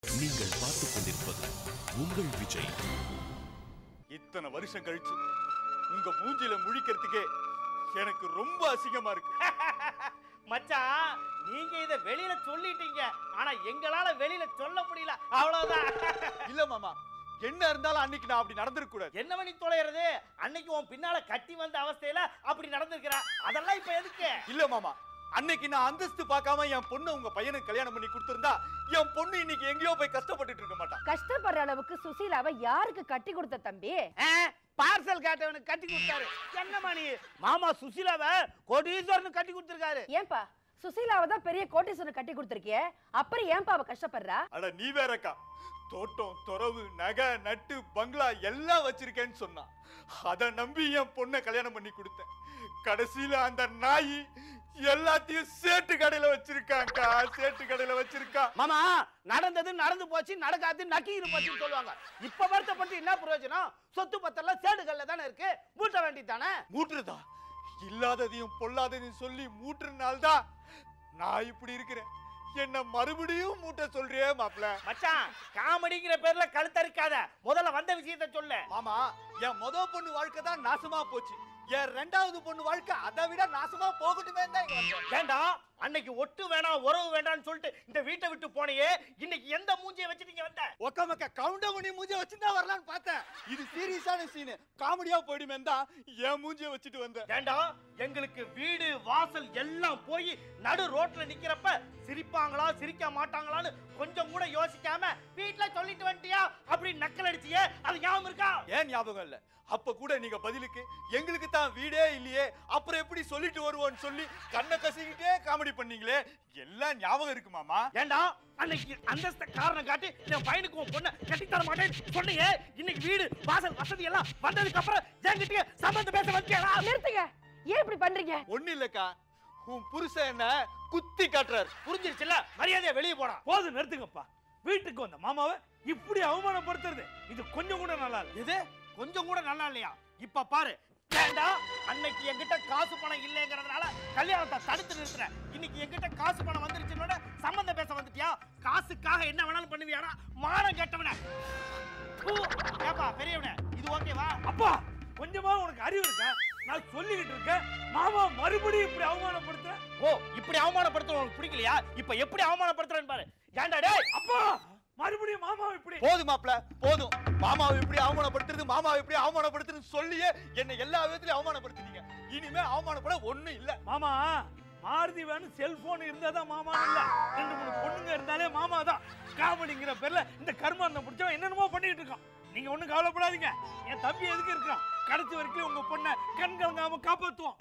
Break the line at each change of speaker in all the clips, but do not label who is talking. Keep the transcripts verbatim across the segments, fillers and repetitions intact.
நீங்கள் பார்த்துக் கொண்டிருப்பது உங்கள் விஜய்.
இத்தனை வருஷம் கழிச்சு உங்க மூஞ்சில முழிக்கிறதுக்கே எனக்கு ரொம்ப அசிங்கமா இருக்கு.
மச்சான், நீங்க இத வெளியில சொல்லிட்டீங்க, ஆனா எங்களால வெளியில சொல்ல முடியல, அவ்வளவுதான்.
இல்ல மாமா, என்ன இருந்தாலும் அன்னைக்கு நான் அப்படி நடந்துருக்க கூடாது.
என்ன பண்ணி தொலைகிறது? அன்னைக்கு உன் பின்னால கட்டி வந்த அவஸ்தையில அப்படி நடந்திருக்கிற, அதெல்லாம் இப்ப எதுக்கு?
இல்ல மாமா, அன்னைக்கு நான் அந்தஸ்து பார்க்காம என் பொண்ணு உங்க பையனுக்கு கல்யாணம் பண்ணி கொடுத்திருந்தா என் பொண்ணு இன்னைக்கு எங்கேயோ போய் கஷ்டப்பட்டுட்டு இருக்க மாட்டான்.
கஷ்டப்படுற அளவுக்கு சுசீலாவை யாருக்கு கட்டி கொடுத்த தம்பி?
பார்சல் கேட்டவனுக்கு கட்டி கொடுத்தாரு. என்னமா நீ? மாமா சுசீலாவை கோடீஸ்வரனுக்கு கட்டி கொடுத்திருக்காரு.
ஏன்பா சுசீலாவை தான் பெரிய கோட்டீஸ்வரன் கட்டி கொடுத்திருக்கியே, அப்புறம் ஏன்பா அவ கஷ்டப்படுறா?
அட நீ வேறக்கா, தோட்டம் துறவு நகை நட்டு பங்களா எல்லாம் வச்சிருக்கேன்னு சொன்னான். அத நம்பி என் பொண்ணை கல்யாணம் பண்ணி கொடுத்தேன். கடைசியில அந்த நாய் எல்லாத்தையும் சேட்டு கடையில வச்சிருக்காங்கா, சேட்டு கடையில வச்சிருக்கா.
மாமா, நடந்தது நடந்து போச்சு, நடக்காது நக்கீரு போச்சுன்னு சொல்லுவாங்க. இப்ப வருத்தப்பட்டு என்ன பிரயோஜனம்? சொத்து பத்தெல்லாம் சேடுகள்ல தானே இருக்கு, மூட்ட வேண்டியதானே.
மூட்டுறதா? இல்லாததையும் பொல்லாததையும் சொல்லி மூட்டுறனால்தான் நான் இப்படி இருக்கிறேன். என்ன மறுபடியும் மூட்ட சொல்றியே மாப்ள.
மச்சான், காமெடிங்கிற பேர்ல கழுத்தரிக்காத, முதல்ல வந்த விஷயத்தை சொல்லு.
மாமா, என் முத பொண்ணு வாழ்க்கை தான் நாசமா போச்சு. என் ரெண்டாவது பொண்ணு வாழ்க்கை அதை விட நாசமா போகட்டுமே தான் இங்க வந்தேன்.
வேண்டாம், அன்னைக்கு ஒட்டு வேணாம் உறவு வேண்டாம்னு சொல்லிட்டு இந்த வீட்டை விட்டு போனையே, இன்னைக்கு எந்த மூஞ்சியை வச்சுட்டீங்க வந்த?
ஒக்க மக்க கவுண்டமணி மூஞ்சிய வச்சுதான் வரலான்னு பார்த்தேன். இது சீரியஸான சீன், காமெடியா போயிடுமே தான் என் மூஞ்சிய வச்சுட்டு வந்தேன்.
வேண்டாம், எங்களுக்கு வீடு வாசல் எல்லாம் போய் நடு ரோட்ல நிக்கிறப்ப சிரிப்பாங்களா சிரிக்க மாட்டாங்களான்னு கொஞ்சம் கூட யோசிக்காம வீட்டுல சொல்லிட்டு வந்துட்டியா அப்படி நக்கல் அடிச்சியே, அது ஞாபகம் இருக்கா?
ஏன் ஞாபகம் இல்ல? அப்ப கூட நீங்க பதிலுக்கு எங்களுக்கு தான் வீடே இல்லையே, அப்புறம் எப்படி சொல்லிட்டு வருவோன்னு சொல்லி கண்ணை கசிக்கிட்டே காமெடி பண்ணீங்களே, எல்லாம் ஞாபகம் இருக்கு மாமா.
ஏண்டா அன்னைக்கு அந்தஸ்த காரணம் காட்டி என் பையனுக்கு உன் பொண்ணை கட்டி தர மாட்டேன்னு சொன்னீங்க, இன்னைக்கு வீடு வாசல் வசதி எல்லாம் வந்ததுக்கு அப்புறம் என்கிட்ட சம்பந்தம் பேச வந்தியா?
நிறுத்துங்க, ஏன் இப்படி பண்றீங்க?
ஒண்ணு இல்லக்கா, உன் புருஷன் என்ன குத்தி காட்டுறாரு.
புரிஞ்சிருச்சுல, மரியாதையா வெளியே போடா.
போது நிறுத்துங்கப்பா. வீட்டுக்கு வந்த மாமாவை இப்படி அவமானப்படுத்துறது இது கொஞ்சம் கூட நல்லா இல்லை.
இது கொஞ்சம் கூட நல்லா இல்லையா? இப்ப பாரு, ஏண்டா அன்னைக்கு என்கிட்ட காசு பணம் இல்லைங்கிறதுனால கல்யாணத்தை தடுத்து நிறுத்துற, இன்னைக்கு என்கிட்ட காசு பணம் வந்துருச்சுன்னு சம்பந்தம் பேச வந்துட்டியா? காசுக்காக என்ன வேணாலும் பண்ணுவியாடா மானம் கேட்டவன. ஏப்பா பெரியவனே, இது ஓகேவா?
அப்பா, கொஞ்சமா உனக்கு அறிவு இருக்கா? நான் சொல்லிக்கிட்டு இருக்கேன், மாமா மறுபடியும் இப்படி அவமானப்படுத்துற.
ஓ, இப்படி அவமானப்படுத்துற உனக்கு பிடிக்கலையா? இப்ப எப்படி அவமானப்படுத்துறேன்னு பாரு. ஏண்டா டேய்,
அப்பா மறுபடியும் மாமா இப்படி.
போதும் மாப்ள, போதும். மாமாவை இப்படி அவமானப்படுத்துறது, மாமாவை இப்படி அவமானப்படுத்துறது சொல்லியே என்ன எல்லா விதத்திலயும் அவமானப்படுத்தினீங்க. இனிமே அவமானப்பட ஒண்ணும் இல்ல.
மாமா, மாருதி வேணும் செல்போன் இருந்தாதான் மாமா இல்ல, ரெண்டு மூணு பொண்ணுங்க இருந்தாலே மாமா தான். காமெடிங்கிற பேர்ல இந்த கர்மாந்தம் பிடிச்சவன் என்னென்னமோ பண்ணிட்டு இருக்கான். நீங்க ஒண்ணும் கவலைப்படாதீங்க, என் தம்பி எதுக்கு இருக்கிறான், கடைசி வரைக்கும் உங்க பொண்ணை கண் கலங்காம காப்பாத்துவோம்.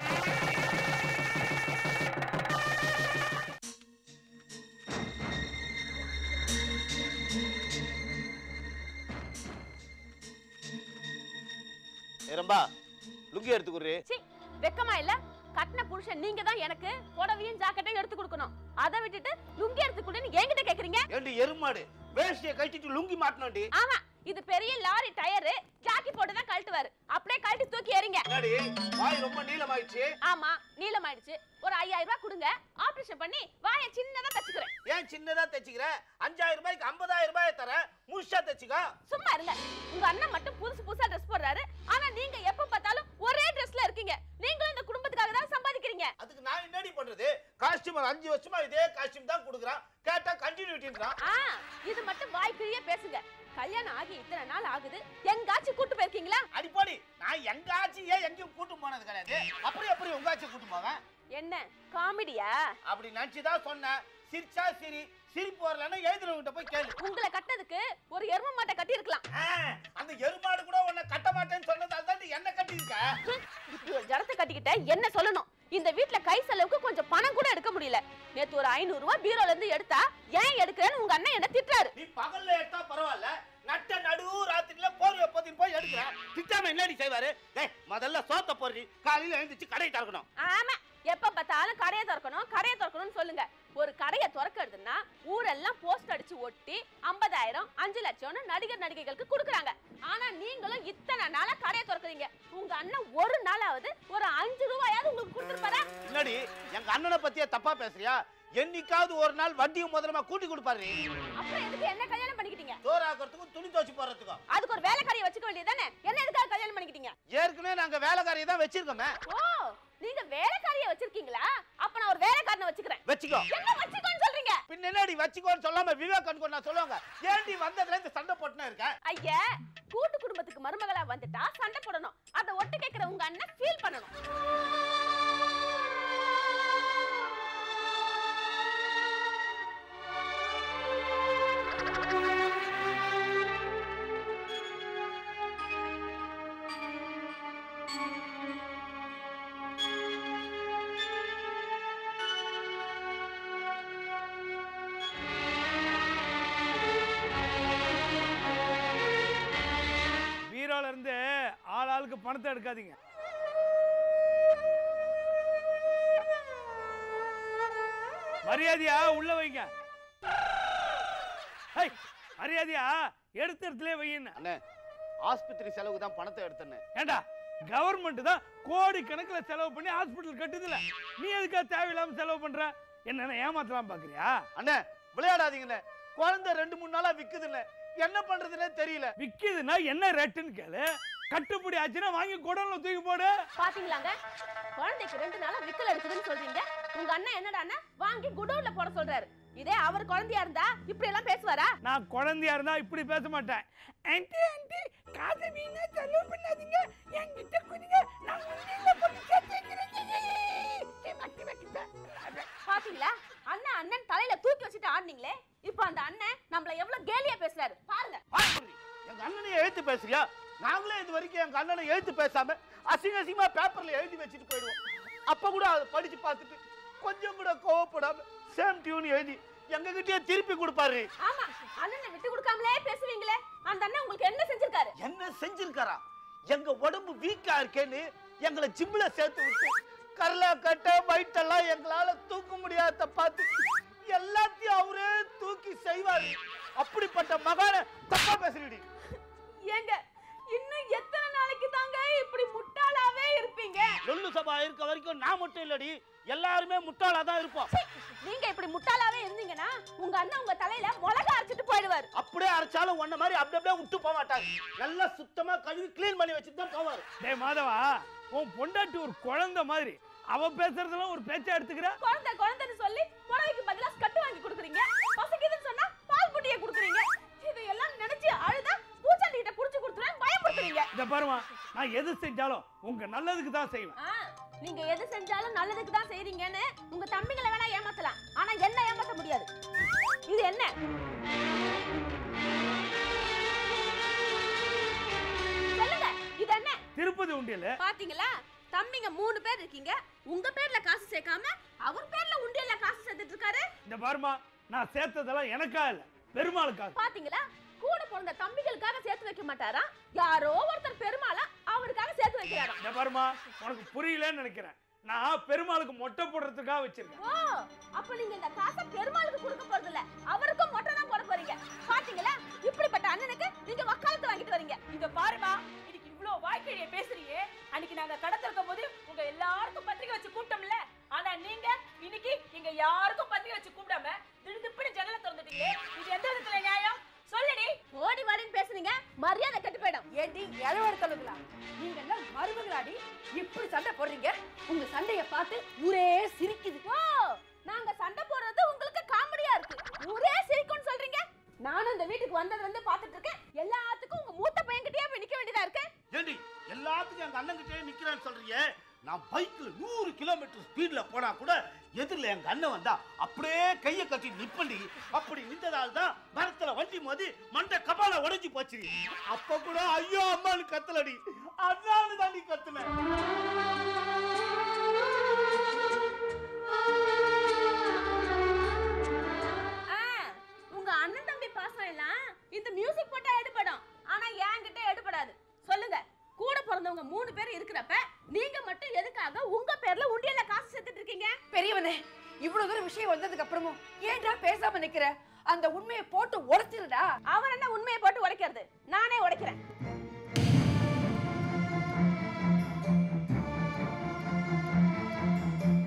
ஏரம்பா, லுங்கி எடுத்து குடுறே.
சீ, வெக்கமா இல்ல? கட்டின புருஷன் நீங்க தான் எனக்கு புடவையும் ஜாக்கெட்டையும் எடுத்து கொடுக்கணும். அதை விட்டுட்டு லுங்கி எடுத்து கொடுன்னு என்கிட்ட கேக்குறீங்க?
ஏண்டி எருமாடு, வேஷ்டியை கட்டிட்டு லுங்கி மாட்டணும்டி.
ஆமா, இது பெரிய லாரி டயரு, ஜாக்கி போட்டு தான் கழட்டுவாரு. அப்படியே கழட்டி தூக்கி எறிங்க.
என்னடி வாய் ரொம்ப நீளமாயிடுச்சு?
ஆமா, நீளமாயிடுச்சு. ஒரு ஐயாயிரம் ரூபாய் கொடுங்க, ஆபரேஷன் பண்ணி வாயை சின்னதா தச்சுக்கிறேன்.
ஏன் சின்னதா தச்சுக்கிற? அஞ்சாயிரம் ரூபாய்க்கு ஐம்பதாயிரம் ரூபாய் தர, முழுசா தச்சுக்கோ.
சும்மா இருங்க. உங்க அண்ணன் மட்டும் புதுசு புதுசா ட்ரெஸ் போடுறாரு, ஆனா நீங்க எப்ப பார்த்தாலும் ஒரே ட்ரெஸ்ல இருக்கீங்க. நீங்களும் இந்த குடும்பத்துக்காக தான் சம்பாதிக்கிறீங்க.
அதுக்கு நான் என்னடி பண்றது? காஸ்டியூமர் அஞ்சு வருஷமா இதே காஸ்டியூம் தான் கொடுக்குறான், கேட்டா கண்டினியூட்டின்றான்.
ஆ, இது மட்டும் வாய் கிழிய பேசுங்க. கல்யாணம் ஆகி இத்தனை நாள் ஆகுது, எங்காச்சும் கூட்டு போயிருக்கீங்களா?
அடிப்போடி, நான் எங்காச்சும் ஏன் எங்கேயும் கூட்டு போனது கிடையாது. அப்படி அப்படி உங்காச்சும் கூட்டு போவேன்.
என்ன காமெடியா?
அப்படி நினைச்சுதான் சொன்னேன். சிரிச்சா சிரி, சிரிப்பு வரலன்னா எழுதுறவங்கிட்ட போய் கேளு.
உங்களை கட்டதுக்கு ஒரு எரும மாட்டை கட்டி இருக்கலாம்.
அந்த எருமாடு கூட உன்னை கட்ட மாட்டேன்னு சொன்னதால தான் என்ன கட்டி இருக்க.
இப்படி ஒரு ஜடத்தை கட்டிக்கிட்ட என்ன சொல்லணும்? இந்த வீட்ல கை செலவுக்கு கொஞ்சம் பணம் கூட எடுக்க முடியல. நேத்து ஒரு ஐநூறு ரூபாய் பீரோல இருந்து எடுத்தா ஏன் எடுக்கிறேன்னு உங்க அண்ணன் என்ன திட்டுறாரு.
நீ பகல்ல எடுத்தா பரவாயில்ல, நட்ட நடு ராத்திரில போர்வை பத்தின் போய் எடுக்கிற. திட்டாம என்னடி செய்வாரு? டேய், முதல்ல சோத்த போறி, காலையில எழுந்திருச்சு கடையை திறக்கணும்.
ஆமா, எப்ப பார்த்தாலும் கடையை திறக்கணும் கடையை திறக்கணும்னு சொல்லுங்க. ஒரு கடையை திறக்கிறதுன்னா ஊரெல்லாம் போஸ்ட் அடிச்சு ஒட்டி ஐம்பதாயிரம் அஞ்சு லட்சம்னு நடிகர் நடிகைகளுக்கு கொடுக்குறாங்க. ஆனா நீங்களும் இத்தனை நாளா கடையை திறக்கிறீங்க. உங்க அண்ணன் ஒரு நாளாவது ஒரு அஞ்சு ரூபாயாவது உங்களுக்கு கொடுத்துருப்பாரா?
என்னடி எங்க அண்ணனை பத்தியே தப்பா பேசுறியா? என்னைக்காவது ஒரு நாள் வட்டியும் முதலமா கூட்டி கொடுப்பாரு.
அப்புறம் எதுக்கு என்ன கல்யாணம்
துவச்சு போறதுக்கு.
அதுக்கு ஒரு வேலைக்காரியை வச்சுக்க வேண்டியதானே? என்ன எதுக்காக கல்யாணம் பண்ணிக்கிட்டீங்க?
ஏற்கனவே நாங்க வேலைக்காரியை தான் வச்சிருக்கோமே.
ஓ, நீங்க வேலைக்காரியை வச்சிருக்கீங்களா? அப்ப நான் ஒரு வேலைக்காரனை வச்சுக்கிறேன்.
வச்சுக்கோ.
என்ன வச்சுக்கோன்னு சொல்றீங்க?
பின்ன என்னடி வச்சுக்கோன்னு சொல்லாம விவேகன் கொண்டா சொல்லுவாங்க. ஏன்டி வந்ததுல இந்த சண்டை போட்டுனே இருக்க?
ஐயா, கூட்டு குடும்பத்துக்கு மருமகளா வந்துட்டா சண்டை போடணும். அத ஒட்டு கேக்குற உங்க அண்ணன் ஃபீல் பண்ணணும்.
இருந்து ஆள் ஆளுக்கு பணத்தை எடுக்காதீங்க. மரியாதையா உள்ள வைங்க. மரியாதையா எடுத்த இடத்துல வைங்க.
அண்ணே, ஆஸ்பத்திரி செலவுக்கு தான் பணத்தை எடுத்தேன்.
ஏண்டா, கவர்மெண்ட் தான் கோடி கணக்கில் செலவு பண்ணி ஹாஸ்பிட்டல் கட்டுதுல, நீ எதுக்காக தேவையில்லாம செலவு பண்ற? என்ன ஏமாத்தலாம் பாக்குறியா?
அண்ணே, விளையாடாதீங்கண்ணே. குழந்தை ரெண்டு மூணு நாளா விக்குதுண்ணே. என்ன பண்றதுன்னே தெரியல.
விக்குதுன்னா என்ன ரேட்டுன்னு கேளு. கட்டுப்படி ஆச்சுன்னா வாங்கி குடல்ல தூக்கி போடு.
பாத்தீங்களாங்க, குழந்தைக்கு ரெண்டு நாளா விக்கல் எடுக்குதுன்னு சொல்றீங்க. உங்க அண்ணன் என்னடான்னா வாங்கி குடோன்ல போட சொல்றாரு. இதே அவர் குழந்தையா இருந்தா இப்படி எல்லாம் பேசுவாரா?
நான் குழந்தையா இருந்தா இப்படி பேச மாட்டேன். ஆன்ட்டி ஆன்ட்டி காசு வீணா செலவு பண்ணாதீங்க, என்கிட்ட கொடுங்க, நான் உண்டியல்ல போட்டு சேர்த்துக்கிறேன்.
பாத்தீங்களா, அண்ணன் அண்ணன் தலையில தூக்கி வச்சுட்டு ஆடுனீங்களே. இப்போ அந்த அண்ணன் நம்மள எவ்வளவு கேலியா பேசுறாரு பாருங்க.
எங்க அண்ணனை எழுத்து பேசுறியா? நாங்களே இது வரைக்கும் எங்க அண்ணனை எழுத்து பேசாம அசிங்க அசிங்கமா பேப்பர்ல எழுதி வச்சுட்டு போயிடுவோம். அப்ப கூட அதை படிச்சு பார்த்துட்டு கொஞ்சம் கூட கோவப்படாம சேம் டியூன் எழுதி எங்க கிட்டே திருப்பி கொடுப்பாரு.
ஆமா, அண்ணனை விட்டு கொடுக்காமலே பேசுவீங்களே. அந்த அண்ணன் உங்களுக்கு என்ன செஞ்சிருக்காரு?
என்ன செஞ்சிருக்காரா? எங்க உடம்பு வீக்கா இருக்கேன்னு எங்களை ஜிம்ல சேர்த்து விட்டு கரலா கட்ட வயிற்றெல்லாம் எங்களால தூக்க முடியாத பார்த்து எல்லாத்தையும் அவரே தூக்கி செய்வாரு. அப்படிப்பட்ட மகான தப்பா பேசுறீடி.
ஏங்க, இன்னும் எத்தனை நாளைக்கு தாங்க இப்படி முட்டாளாவே இருப்பீங்க?
லொல்லு சபா இருக்க வரைக்கும் நான் மட்டும் இல்லடி, எல்லாருமே முட்டாளா தான் இருப்போம்.
நீங்க இப்படி முட்டாளாவே இருந்தீங்கன்னா உங்க அண்ணன் உங்க தலையில மிளகா அரைச்சிட்டு போயிடுவாரு.
அப்படியே அரைச்சாலும் ஒன்ன மாதிரி அப்படி அப்படியே விட்டு போக மாட்டாரு. நல்லா சுத்தமா கழுவி கிளீன் பண்ணி வச்சுட்டு தான் போவாரு.
டேய் மாதவா, உன் பொண்டாட்டி ஒரு குழந்தை மாதிரி, அவ பேசுறதெல்லாம் ஒரு பேச்சா எடுத்துக்கிற.
குழந்தை குழந்தைன்னு சொல்லி புடவைக்கு பதிலா கட்டு வாங்கி கொடுக்குறீங்க. பசிக்குதுன்னு சொன்னா பால் புட்டியை கொடுக்குறீங்க. இதையெல்லாம் நினைச்சு அழுதா பூச்சாண்டி கிட்ட புடிச்சு கொடுத்துறேன் பயப்படுத்துறீங்க.
இத பாருமா, நான் எது செஞ்சாலும் உங்க நல்லதுக்கு தான் செய்வேன்.
நீங்க எது செஞ்சாலும் நல்லதுக்கு தான் செய்றீங்கன்னு உங்க தம்பிகளை வேணா ஏமாத்தலாம், ஆனா என்ன ஏமாத்த முடியாது. இது என்ன? சொல்லுங்க, இது என்ன?
திருப்பதி உண்டியல்.
பாத்தீங்களா, தம்பிங்க மூணு பேர் இருக்கீங்க. உங்க பேர்ல காசு சேர்க்காம அவர் பேர்ல உண்டியல்ல காசு சேர்த்துட்டு இருக்காரு.
இந்த பாருமா, நான் சேர்த்ததெல்லாம் எனக்கா இல்ல, பெருமாளுக்காக.
பாத்தீங்களா, கூட பிறந்த தம்பிகளுக்காக சேர்த்து வைக்க மாட்டாரா, யாரோ ஒருத்தர் பெருமாளா அவருக்காக சேர்த்து வைக்கிறாரா.
இந்த பாருமா, உனக்கு புரியலன்னு நினைக்கிறேன். நான் பெருமாளுக்கு மொட்டை போடுறதுக்காக வச்சிருக்கேன்.
ஓ, அப்ப நீங்க இந்த காசை பெருமாளுக்கு கொடுக்க போறது இல்ல, அவருக்கும் மொட்டை தான் போட போறீங்க. பாத்தீங்களா, இப்படிப்பட்ட அண்ணனுக்கு நீங்க வக்காலத்து வாங்கிட்டு வரீங்க.
இத பாருமா, இன்னைக்கு இவ்ளோ வாய்க்கையே பேசுறீங்க. அன்னைக்கு நாங்க கடத்த இருக்கும் போது உங்க எல்லாருக்கும் பத்திரிக்கை வச்சு கூப்பிட்டோம்ல, ஆனா நீங்க இன்னைக்கு எங்க யாருக்கும் பத்திரிக்கை வச்சு கூப்பிடாம திடுதிப்புன்னு ஜன்னலை திறந்துட்டீங்க. இது எந்த விதத்துல நியாயம்? சொல்லுடி.
ஓடி வாடின்னு பேசுனீங்க, மரியாதை கெட்டு போயிடும்.
ஏடி இளவரசலுங்களா, நீங்க என்ன மருமகளாடி இப்படி சண்டை போடுறீங்க? உங்க சண்டைய பார்த்து ஊரே சிரிக்குது.
ஓ, நாங்க சண்டை போடுறது உங்களுக்கு காமெடியா இருக்கு, ஊரே சிரிக்கும்னு சொல்றீங்க. நானும் இந்த வீட்டுக்கு வந்தது வந்து பாத்துட்டு இருக்கேன். எல்லாத்துக்கும் உங்க மூத்த பையன்கிட்டயே போய் நிக்க வேண்டியதா இருக்கு.
ஏண்டி எல்லாத்துக்கும் எங்க அண்ணன் கிட்டே நிக்கிறேன்னு சொல்றீங்க? நான் பைக்ல நூறு கிலோமீட்டர் ஸ்பீட்ல போனா கூட எதிரில எங்க அண்ணன் வந்தா அப்படியே கையை கட்டி நிப்பண்டி. அப்படி நின்றதால் தான் மரத்துல வண்டி மோதி மண்டை கபால உடைஞ்சு போச்சு. அப்ப கூட ஐயோ அம்மானு கத்தலடி, அண்ணான்னு தாண்டி கத்துன.
உங்க அண்ணன் தம்பி பாசம் எல்லாம் இந்த மியூசிக் போட்டா எடுபடும், ஆனா என்கிட்ட எடுபடாது. சொல்லுங்க, கூட பிறந்தவங்க மூணு பேர் இருக்கிறப்ப நீங்க மட்டும் எதுக்காக உங்க பேர்ல உண்டியல்ல காசு சேர்த்துட்டு இருக்கீங்க?
பெரியவனே, இவ்வளவு தூரம் விஷயம் வந்ததுக்கு அப்புறமும் ஏன்டா பேசாம நிக்கிற? அந்த உண்மையை போட்டு உடைச்சிருடா.
அவர் என்ன உண்மையை போட்டு உடைக்கிறது? நானே உடைக்கிறேன்.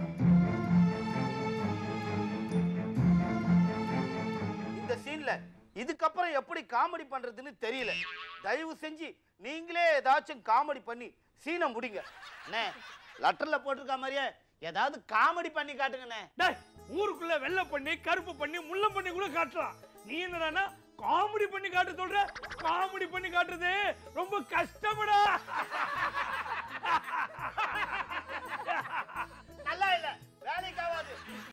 இந்த சீன்ல இதுக்கப்புறம் எப்படி காமெடி பண்றதுன்னு தெரியல. தயவு செஞ்சு நீங்களே ஏதாச்சும் காமெடி பண்ணி சீனை முடிங்க. அண்ணே லெட்டர்ல போட்டிருக்க மாதிரியே ஏதாவது காமெடி பண்ணி காட்டுங்கண்ணே.
டேய் ஊருக்குள்ள வெள்ளை பண்ணி கருப்பு பண்ணி முள்ள பண்ணி கூட காட்டலாம். நீ என்னடானா காமெடி பண்ணி காட்ட சொல்ற? காமெடி பண்ணி காட்டுறது ரொம்ப கஷ்டப்படா.
நல்லா இல்ல, வேலைக்கு ஆகாது.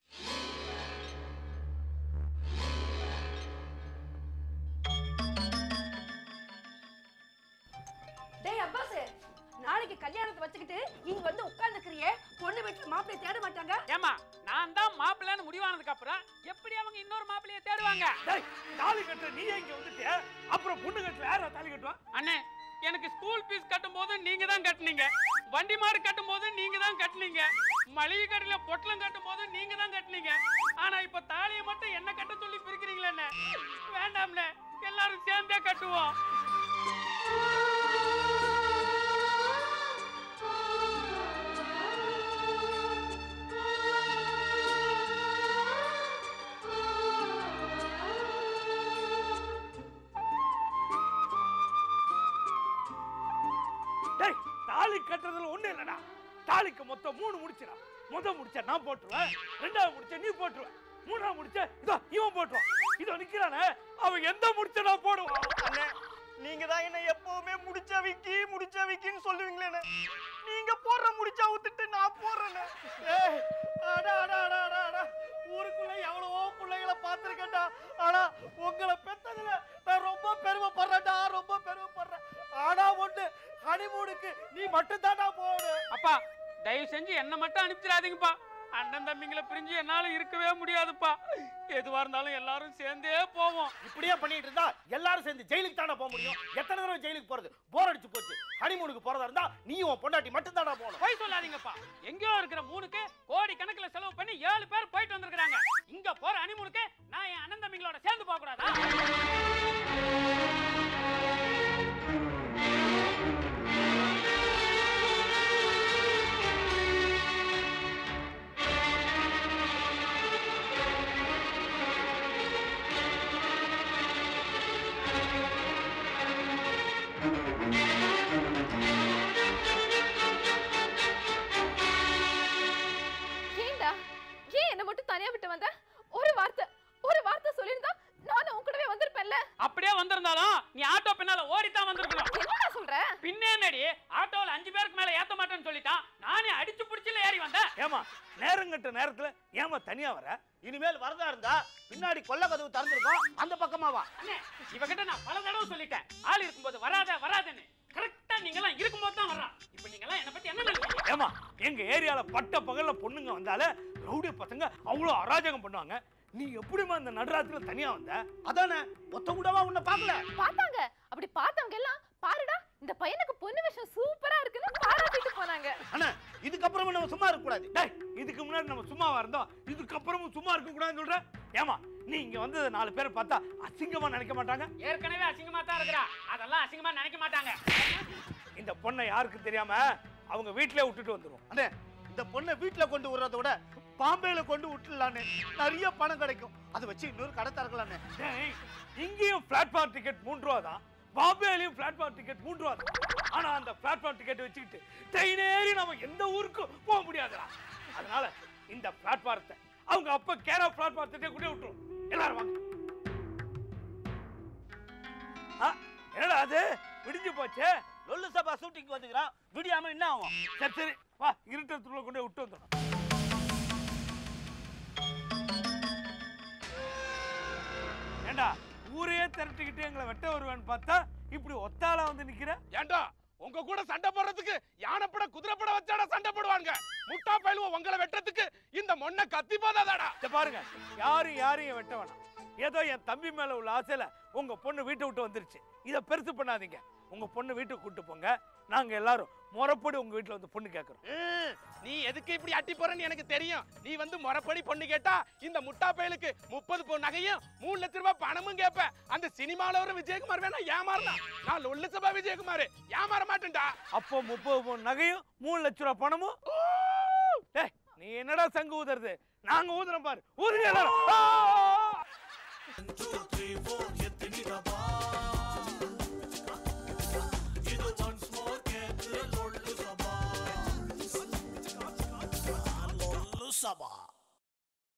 டேய் அப்பாஸ், நாளைக்கு கல்யாணத்தை வச்சுக்கிட்டு இங்க வந்து உட்கார்ந்துக்கிறியே, பொண்ணு வீட்டுல மாப்பிள்ளை தேட மாட்டாங்க?
ஏமா நான் தான் மாப்பிள்ளைன்னு முடிவானதுக்கு அப்புறம் எப்படி அவங்க இன்னொரு மாப்பிள்ளைய தேடுவாங்க?
டேய் தாலி கட்ட நீ இங்க வந்துட்டிய, அப்புறம் பொண்ணு கட்ட யாரா தாலி கட்டுவா?
அண்ணே எனக்கு ஸ்கூல் ஃபீஸ் கட்டும் போது நீங்க தான் கட்டுனீங்க, வண்டி மாடு கட்டும் போது நீங்க தான் கட்டுனீங்க, மளிகை கடையில பொட்டலம் கட்டும் போது நீங்க தான் கட்டுனீங்க. ஆனா இப்ப தாலியை மட்டும் என்ன கட்ட சொல்லி பிரிக்கிறீங்களே? வேண்டாம்ண்ணே, எல்லாரும் சேர்ந்தே கட்டுவோம்.
டேய் தாலி கட்டுறதுல ஒண்ணு இல்லடா. தாலிக்கு மொத்தம் மூணு முடிச்சிடா. முத முடிச்ச நான் போட்டுருவேன், ரெண்டாவது முடிச்ச நீ போட்டுருவேன், மூணாவது முடிச்ச இதோ இவன் போட்டுருவான். இதோ நிக்கிறானே அவன் எந்த முடிச்ச நான் போடுவான்.
அண்ணே நீங்க தான் என்ன எப்பவுமே முடிச்சா விக்கி முடிச்சா விக்கின்னு சொல்லுவீங்களே. நீங்க போடுற முடிச்சா ஊத்துட்டு நான் போடுறேன்னு. ஏய் அடா அடா அடா அடா அடா, ஊருக்குள்ள எவ்வளவோ பிள்ளைகளை பார்த்துருக்கேன்டா. ஆனா உங்களை பெத்ததுல நான் ரொம்ப பெருமைப்படுறேன்டா, ரொம்ப பெருமைப்படுறேன். ஆனா ஒண்ணு, ஹனிமூனுக்கு நீ மட்டும் தான்டா போகணும்.
அப்பா தயவு செஞ்சு என்ன மட்டும் அனுப்பிச்சிடாதீங்கப்பா. அண்ணன் தம்பிங்களை பிரிஞ்சு என்னால இருக்கவே முடியாதுப்பா. எதுவா இருந்தாலும் எல்லாரும் சேர்ந்தே போவோம்.
இப்படியே பண்ணிட்டு இருந்தா எல்லாரும் சேர்ந்து ஜெயிலுக்கு தானே போக முடியும். எத்தனை தடவை ஜெயிலுக்கு போறது? போர் அடிச்சு போச்சு. ஹனிமூனுக்கு போறதா இருந்தா நீயும் உன் பொண்டாட்டி மட்டும் தானே போகணும்.
போய் சொல்லாதீங்கப்பா. எங்கேயோ இருக்கிற மூணுக்கு கோடி கணக்குல செலவு பண்ணி ஏழு பேர் போயிட்டு வந்திருக்காங்க. இங்க போற ஹனிமூனுக்கு நான் என் அண்ணன் தம்பிங்களோட சேர்ந்து போக கூடாதா?
ஏண்டா ஏன் என்ன மட்டும் தனியா விட்டு வந்த? ஒரு வார்த்தை ஒரு வார்த்தை சொல்லிருந்தா நானும் உன் கூடவே வந்திருப்பேன்ல.
அப்படியே வந்திருந்தாலும் நீ ஆட்டோ பின்னால ஓடித்தான் வந்திருக்கணும்.
என்னடா சொல்ற?
பின்னேனடி ஆட்டோல அஞ்சு பேருக்கு மேல ஏத்த மாட்டேன்னு சொல்லிட்டான். நானே அடிச்சு புடிச்சுல ஏறி வந்தேன்.
ஏமா நேரங்கட்ட நேரத்துல ஏமா தனியா வர?
இனிமேல் வரதா இருந்தா பின்னாடி கொல்ல கதவு திறந்திருக்கோம், அந்த பக்கமா வா.
அண்ணே இவகிட்ட நான் பல தடவை சொல்லிட்டேன், ஆள் இருக்கும்போது வராத வராதன்னு. கரெக்டா நீங்க எல்லாம் இருக்கும்போது தான் வர்றான். இப்ப நீங்க எல்லாம் என்ன பத்தி என்ன நினைக்கிறீங்க?
ஏமா எங்க ஏரியால பட்ட பகல்ல பொண்ணுங்க வந்தாலே ரவுடி பசங்க அவ்வளவு அராஜகம் பண்ணுவாங்க. நீ எப்படிமா இந்த நடுராத்திரில தனியா வந்த?
அதானே ஒத்த கூடவா உன்னை பார்க்கல?
பார்த்தாங்க. அப்படி பார்த்தவங்க எல்லாம் பாருடா இந்த பையனுக்கு பொண்ணு விஷயம் சூப்பரா இருக்குன்னு பாராட்டிட்டு போனாங்க.
அண்ணா இதுக்கப்புறமா நம்ம சும்மா இருக்க கூடாது.
டேய் இதுக்கு முன்னாடி நம்ம சும்மாவா இருந்தோம், இதுக்கப்புறமும் சும்மா இருக்க கூடாதுன்னு சொல்ற? ஏமா நீ இங்க வந்து நாலு பேரை பார்த்தா அசிங்கமா நினைக்க மாட்டாங்க?
ஏற்கனவே அசிங்கமா தான் இருக்கிறா, அதெல்லாம் அசிங்கமா நினைக்க மாட்டாங்க.
இந்த பொண்ணை யாருக்கு தெரியாம அவங்க வீட்லயே விட்டுட்டு வந்துரும்.
அண்ணே இந்த பொண்ணை வீட்டுல கொண்டு விடுறத விட பாம்பேல கொண்டு விட்டுலான்னு நிறைய பணம் கிடைக்கும். அதை வச்சு இன்னொரு கடை திறக்கலான்னு.
டேய் இங்கேயும் பிளாட்ஃபார்ம் டிக்கெட் மூன்று ரூபா தான், பாம்பேலையும் பிளாட்ஃபார்ம் டிக்கெட் மூன்று ரூபா தான். ஆனா அந்த பிளாட்ஃபார்ம் டிக்கெட் வச்சுக்கிட்டு ட்ரெயின் ஏறி நம்ம எந்த ஊருக்கும் போக முடியாதுடா. அதனால இந்த பிளாட்ஃபார்த்தை அவங்க அப்ப கேரா பிளாட்ஃபார்த்தை கூட விட்டுரும். எல்லாரும் வாங்க. என்னடா அது விடிஞ்சு போச்சே?
லொல்லு சபா ஷூட்டிங் வந்துக்கிறான், விடியாம என்ன ஆகும்?
சரி சரி வா, இருட்டத்துக்குள்ள கொண்டு போய் விட்டு வந்துடும். ஏண்டா ஊரையே திரட்டிக்கிட்டு எங்களை வெட்ட வருவேன்னு பார்த்தா இப்படி ஒத்தாளா வந்து நிக்கிற?
ஏண்டா உங்க கூட சண்டை போடுறதுக்கு யானைப்பட குதிரைப்பட வச்சாடா சண்டை போடுவாங்க. முட்டா பயிலுவ உங்களை வெட்டறதுக்கு இந்த மொன்ன கத்தி போதாதாடா.
இத பாருங்க, யாரும் யாரையும் வெட்ட வேணாம். ஏதோ என் தம்பி மேல உள்ள ஆசையில உங்க பொண்ணு வீட்டை விட்டு வந்துருச்சு. இத பெருசு பண்ணாதீங்க. உங்க பொண்ணு வீட்டுக்கு கூட்டு போங்க, நாங்க எல்லாரும் முறைப்படி உங்க வீட்டுல வந்து பொண்ணு கேட்கறோம்.
நீ எதுக்கு இப்படி அட்டி போறன்னு எனக்கு தெரியும். நீ வந்து முறைப்படி பொண்ணு கேட்டா இந்த முட்டா பயலுக்கு முப்பது பொண்ணு நகையும் மூணு லட்சம் ரூபாய் பணமும் கேட்ப. அந்த சினிமால ஒரு விஜயகுமார் வேணா ஏமாறலாம், நான் லொல்லு சபா விஜயகுமார் ஏமாற மாட்டேன்டா.
அப்போ முப்பது பொண்ணு நகையும் மூணு லட்சம் ரூபாய் பணமும். டேய் நீ என்னடா சங்கு ஊதுறது? நாங்க ஊதுறோம் பாரு, ஊதுங்க எல்லாரும்.
சபா.